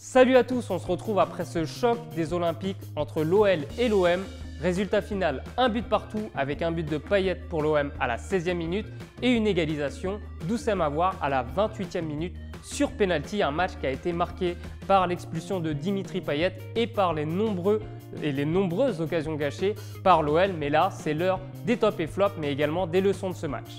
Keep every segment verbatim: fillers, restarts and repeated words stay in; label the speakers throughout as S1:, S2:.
S1: Salut à tous, on se retrouve après ce choc des Olympiques entre l'O L et l'O M. Résultat final, un but partout avec un but de Payet pour l'O M à la seizième minute et une égalisation d'Oussem Aouar à la vingt-huitième minute sur penalty. Un match qui a été marqué par l'expulsion de Dimitri Payet et par les, nombreux, et les nombreuses occasions gâchées par l'O L. Mais là, c'est l'heure des tops et flops, mais également des leçons de ce match.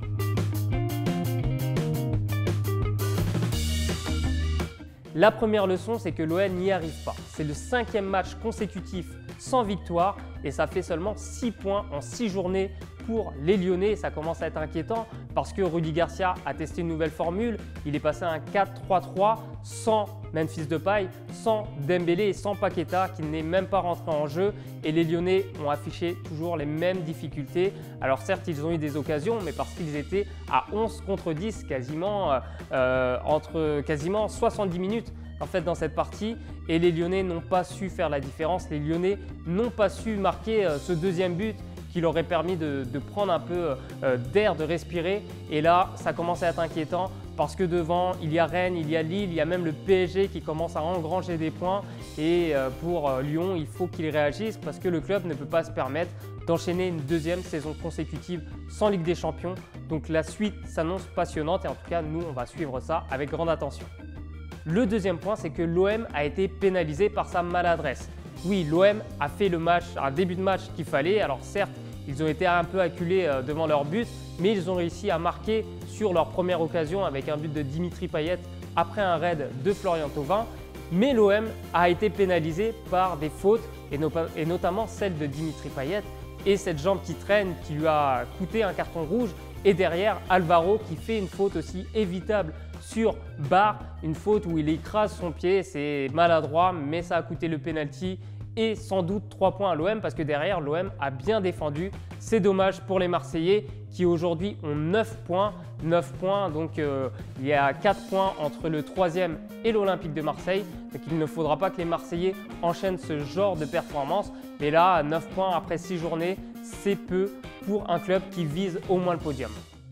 S1: La première leçon, c'est que l'O L n'y arrive pas. C'est le cinquième match consécutif sans victoire et ça fait seulement six points en six journées pour les Lyonnais. Ça commence à être inquiétant parce que Rudy Garcia a testé une nouvelle formule. Il est passé à un quatre trois trois sans Memphis Depay, sans Dembélé et sans Paqueta qui n'est même pas rentré en jeu. Et les Lyonnais ont affiché toujours les mêmes difficultés. Alors certes, ils ont eu des occasions, mais parce qu'ils étaient à onze contre dix, quasiment, euh, entre quasiment soixante-dix minutes. En fait, dans cette partie, et les Lyonnais n'ont pas su faire la différence. Les Lyonnais n'ont pas su marquer euh, ce deuxième but qui leur aurait permis de, de prendre un peu euh, d'air, de respirer. Et là, ça commence à être inquiétant parce que devant, il y a Rennes, il y a Lille, il y a même le P S G qui commence à engranger des points. Et euh, pour euh, Lyon, il faut qu'ils réagissent parce que le club ne peut pas se permettre d'enchaîner une deuxième saison consécutive sans Ligue des Champions. Donc la suite s'annonce passionnante et en tout cas, nous, on va suivre ça avec grande attention. Le deuxième point, c'est que l'O M a été pénalisé par sa maladresse. Oui, l'O M a fait le match, un début de match qu'il fallait. Alors certes, ils ont été un peu acculés devant leur but, mais ils ont réussi à marquer sur leur première occasion avec un but de Dimitri Payet après un raid de Florian Thauvin. Mais l'O M a été pénalisé par des fautes et, no et notamment celle de Dimitri Payet et cette jambe qui traîne qui lui a coûté un carton rouge. Et derrière, Alvaro qui fait une faute aussi évitable sur Barre, une faute où il écrase son pied, c'est maladroit, mais ça a coûté le penalty et sans doute trois points à l'O M parce que derrière, l'O M a bien défendu. C'est dommage pour les Marseillais qui aujourd'hui ont neuf points. neuf points, donc euh, il y a quatre points entre le troisième et l'Olympique de Marseille. Donc il ne faudra pas que les Marseillais enchaînent ce genre de performance. Mais là, neuf points après six journées, c'est peu pour un club qui vise au moins le podium.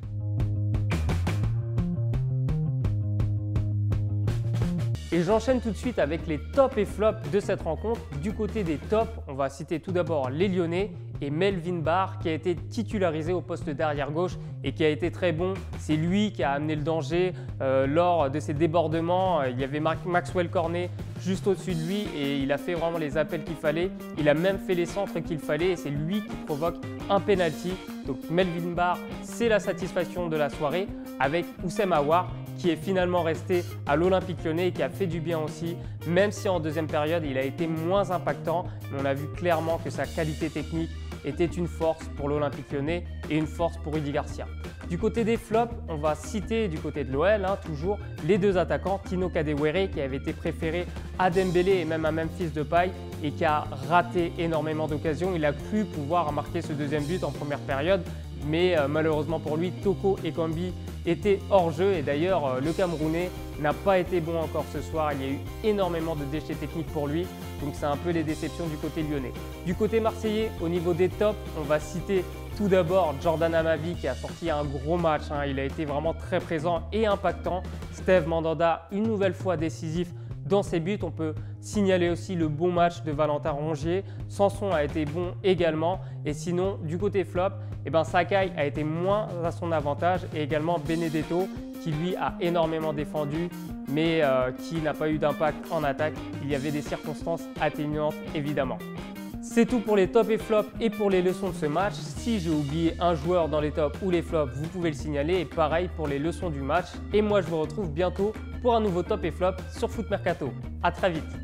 S1: Et j'enchaîne tout de suite avec les tops et flops de cette rencontre. Du côté des tops, on va citer tout d'abord les Lyonnais et Melvin Barr qui a été titularisé au poste d'arrière gauche et qui a été très bon. C'est lui qui a amené le danger euh, lors de ses débordements. Il y avait Maxwell Cornet juste au-dessus de lui et il a fait vraiment les appels qu'il fallait. Il a même fait les centres qu'il fallait et c'est lui qui provoque un penalty. Donc Melvin Barr, c'est la satisfaction de la soirée avec Oussem Aouar qui est finalement resté à l'Olympique Lyonnais et qui a fait du bien aussi, même si en deuxième période, il a été moins impactant. Mais on a vu clairement que sa qualité technique était une force pour l'Olympique Lyonnais et une force pour Rudy Garcia. Du côté des flops, on va citer du côté de l'O L, hein, toujours les deux attaquants, Tino Kadewere qui avait été préféré à Dembélé et même à Memphis Depay et qui a raté énormément d'occasions. Il a cru pouvoir marquer ce deuxième but en première période, mais euh, malheureusement pour lui, Toko Ekambi était hors jeu et d'ailleurs euh, le Camerounais n'a pas été bon encore ce soir. Il y a eu énormément de déchets techniques pour lui, donc c'est un peu les déceptions du côté lyonnais. Du côté marseillais, au niveau des tops, on va citer tout d'abord Jordan Amavi qui a sorti un gros match, hein. Il a été vraiment très présent et impactant. Steve Mandanda, une nouvelle fois décisif dans ses buts. On peut signaler aussi le bon match de Valentin Rongier. Sanson a été bon également. Et sinon, du côté flop, eh ben, Sakai a été moins à son avantage et également Benedetto qui lui a énormément défendu mais euh, qui n'a pas eu d'impact en attaque. Il y avait des circonstances atténuantes évidemment. C'est tout pour les tops et flops et pour les leçons de ce match. Si j'ai oublié un joueur dans les tops ou les flops, vous pouvez le signaler. Et pareil pour les leçons du match. Et moi, je vous retrouve bientôt pour un nouveau top et flop sur Foot Mercato. À très vite.